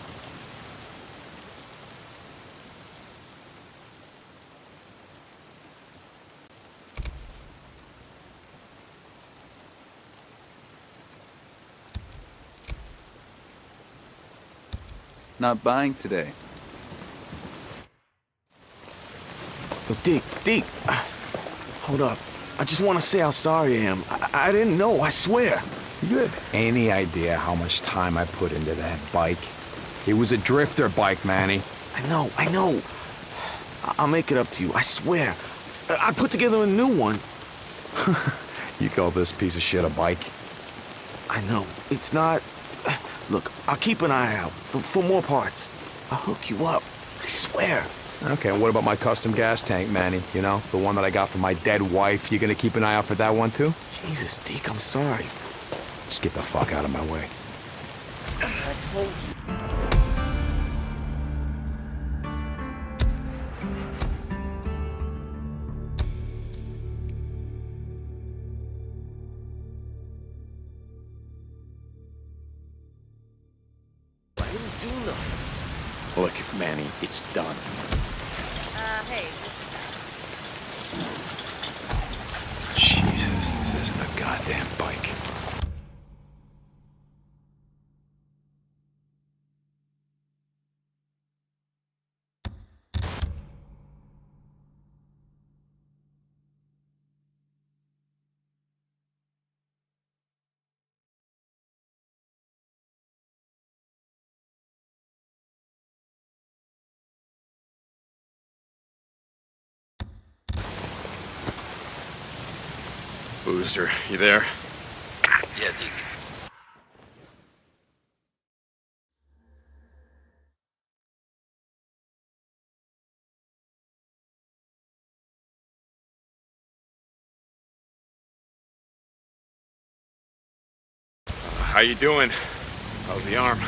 Not buying today. Yo, Dick, Dick, uh, hold up. I just want to say how sorry I am. I, I didn't know, I swear. You have any idea how much time I put into that bike? It was a drifter bike, Manny. I know, I know. I I'll make it up to you, I swear. I, I put together a new one. You call this piece of shit a bike? I know. It's not... Look, I'll keep an eye out for, for more parts. I'll hook you up. I swear. Okay, and what about my custom gas tank, Manny? You know, the one that I got from my dead wife. You gonna keep an eye out for that one, too? Jesus, Deke, I'm sorry. Just get the fuck out of my way. I told you. I didn't do nothing. Look, Manny, it's done. Uh, hey. Jesus, this isn't a goddamn bike. Boozer, you there? Yeah, Deke. How you doing? How's the arm?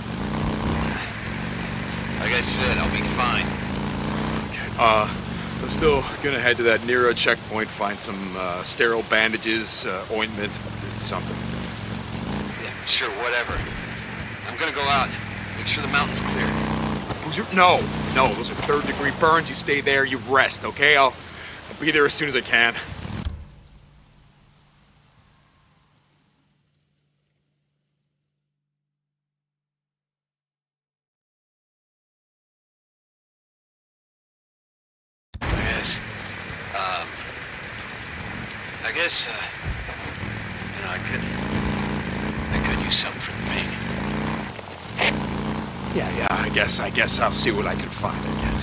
Like I said, I'll be fine. Okay. Uh, I'm still gonna head to that Nero checkpoint, find some uh, sterile bandages, uh, ointment, something. Yeah, sure, whatever. I'm gonna go out. Make sure the mountain's clear. Boozer, no, no, those are third degree burns. You stay there, you rest, okay? I'll, I'll be there as soon as I can. Yes. Um, I guess, uh, you know, I could, I could use something for the pain. Yeah, yeah, I guess, I guess I'll see what I can find, I guess.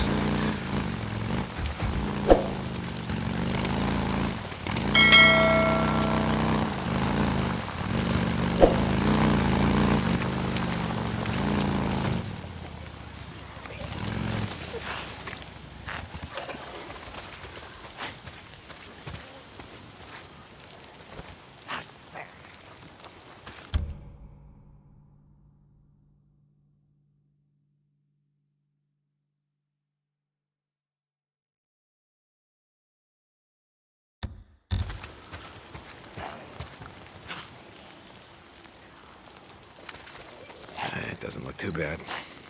It doesn't look too bad.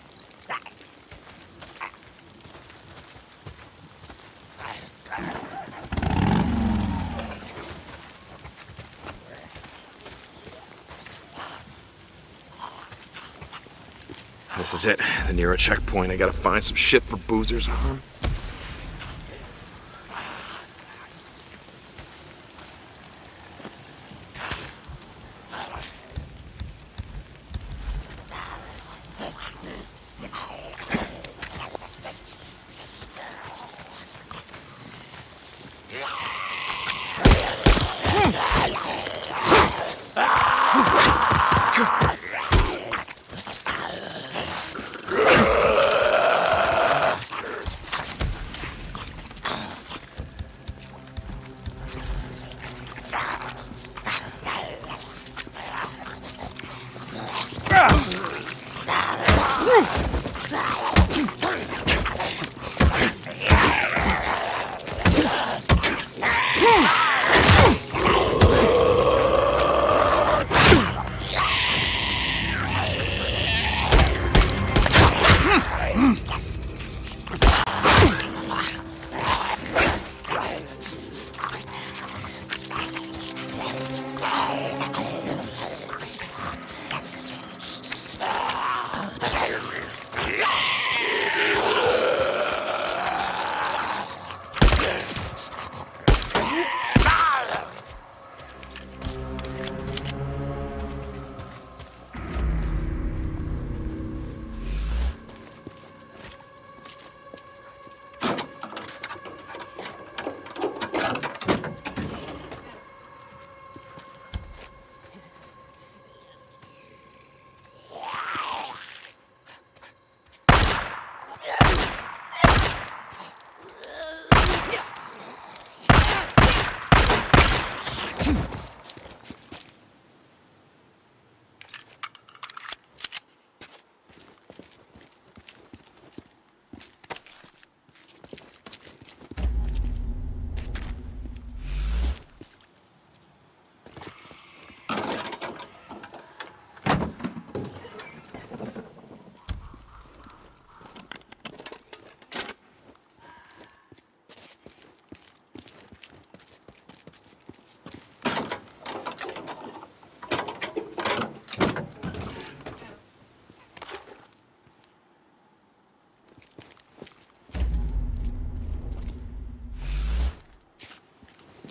This is it, the Nero checkpoint. I gotta find some shit for Boozer's arm.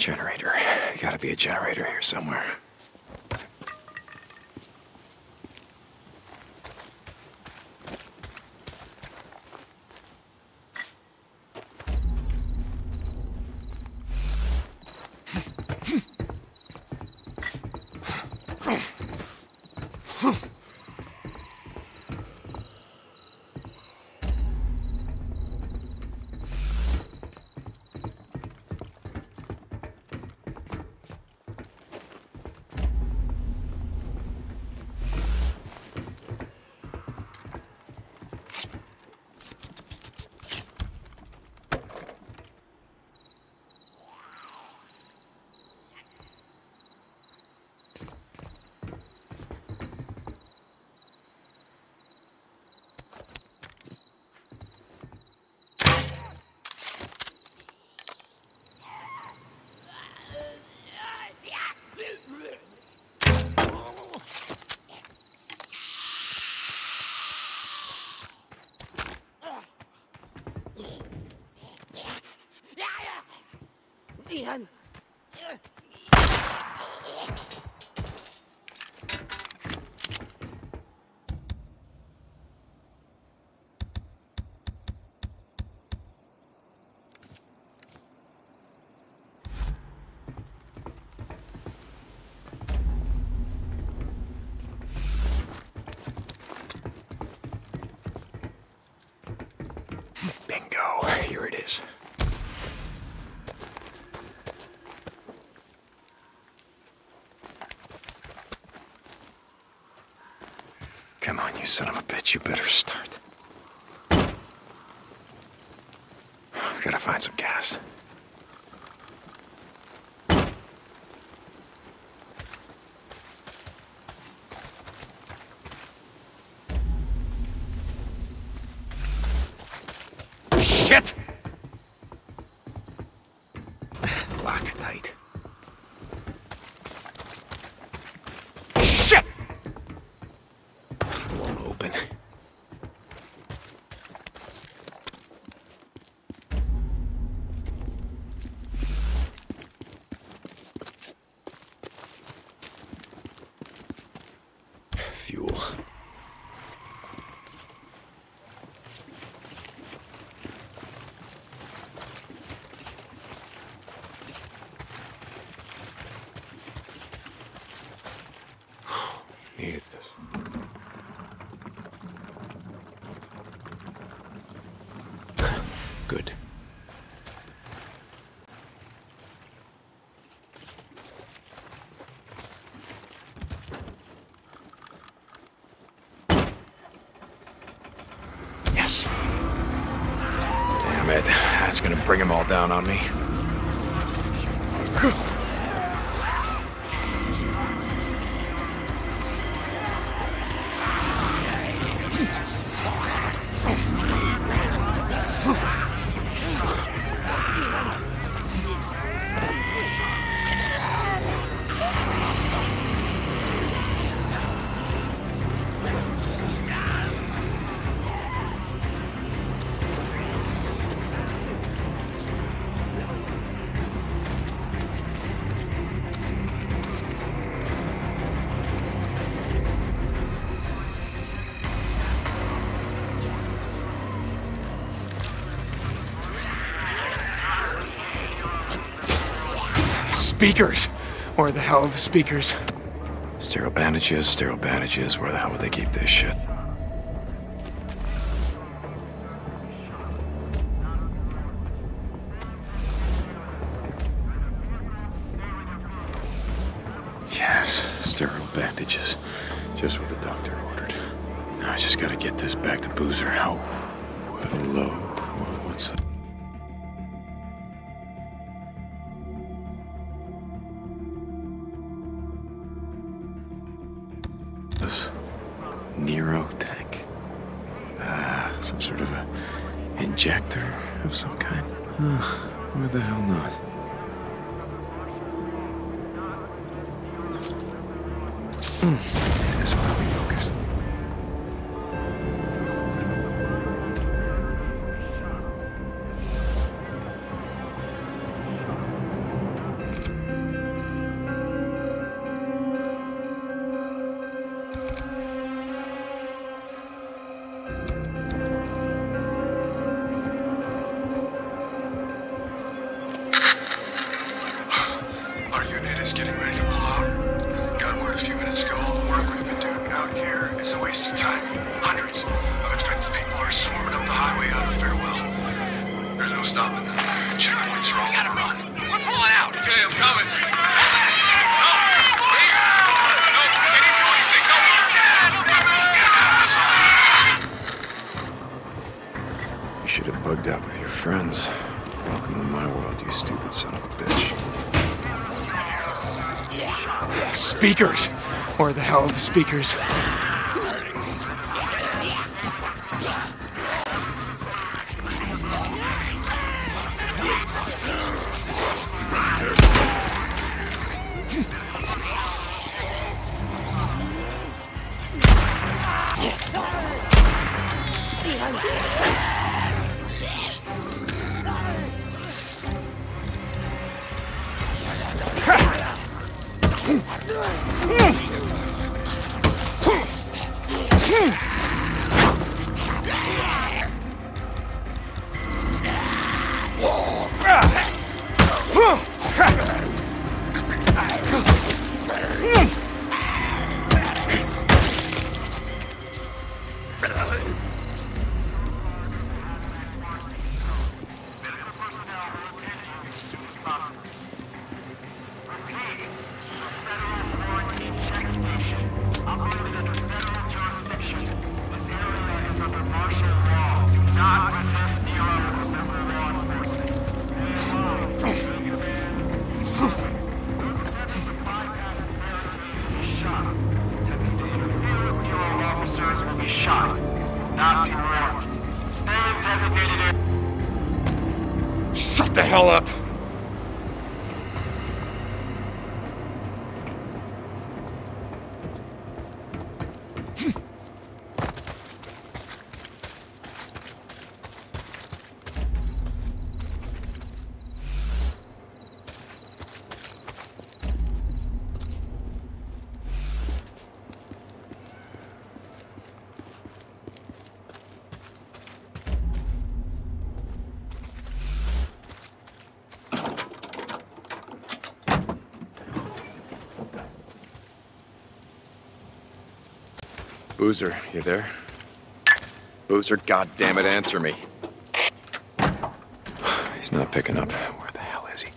Generator. Gotta be a generator here somewhere. Ian! Bingo. Here it is. Come on, you son of a bitch. You better start. Gotta find some gas. Shit! Locked tight. Shit! Won't open. Fuel. Needed this. Good. Yes. Damn it. That's gonna bring them all down on me. Speakers! Where the hell are the speakers? Sterile bandages, sterile bandages. Where the hell would they keep this shit? Yes, sterile bandages. Just what the doctor ordered. Now I just gotta get this back to Boozer. How? Hello? What's that? This Neurotech. Ah, some sort of a injector of some kind. Uh, why the hell not? Mm. This will help me focus. should have bugged out with your friends. Welcome to my world, you stupid son of a bitch. Speakers! Where the hell are the speakers? Shut the hell up! Boozer, you there? Boozer, goddammit, answer me. He's not picking up. Where the hell is he?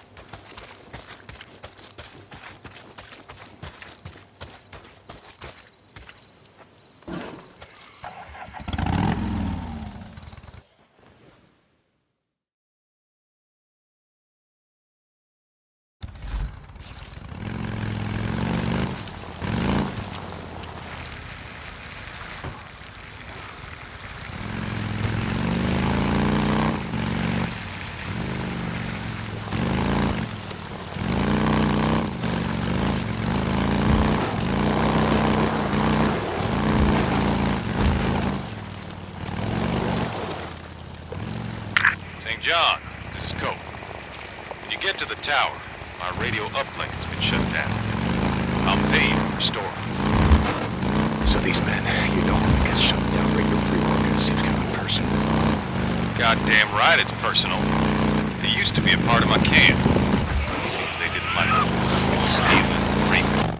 Saint John, this is Cope. When you get to the tower, my radio uplink has been shut down. I'll pay you to restore it. So these men, you know, got shut down radio free organ. It seems kind of personal. Goddamn right it's personal. They used to be a part of my camp. Seems they didn't like it. Stealing, raping.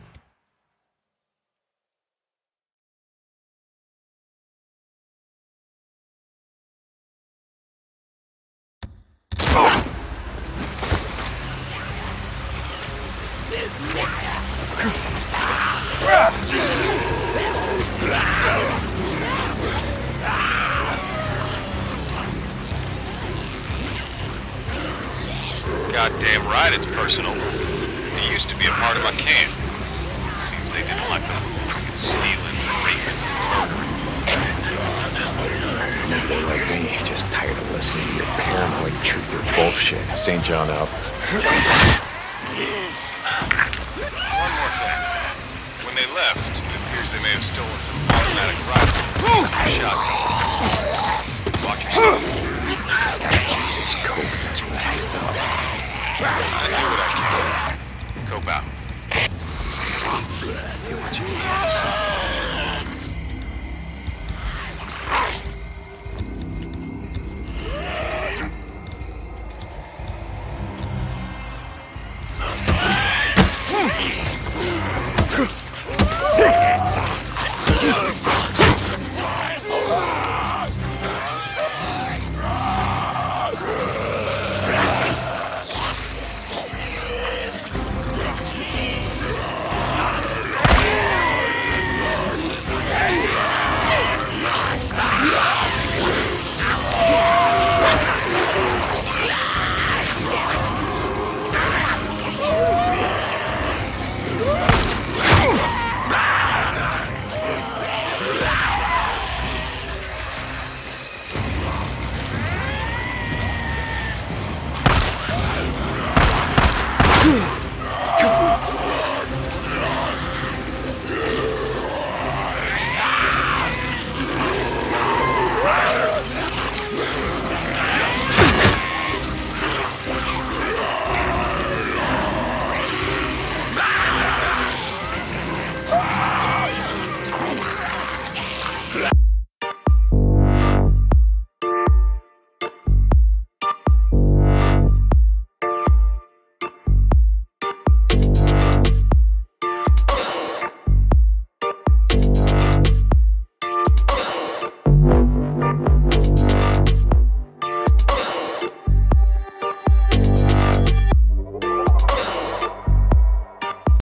Goddamn right it's personal. They used to be a part of my camp. Seems they didn't like the rules. It's stealing, raping, murdering. Nobody like me, just tired of listening to your paranoid truther bullshit. Saint John out. One more thing. When they left, it appears they may have stolen some automatic rifles and some shotguns. Watch yourself. Jesus, Cope, that's what heads up. I do what I can. Cope out. Hey, what you need, son?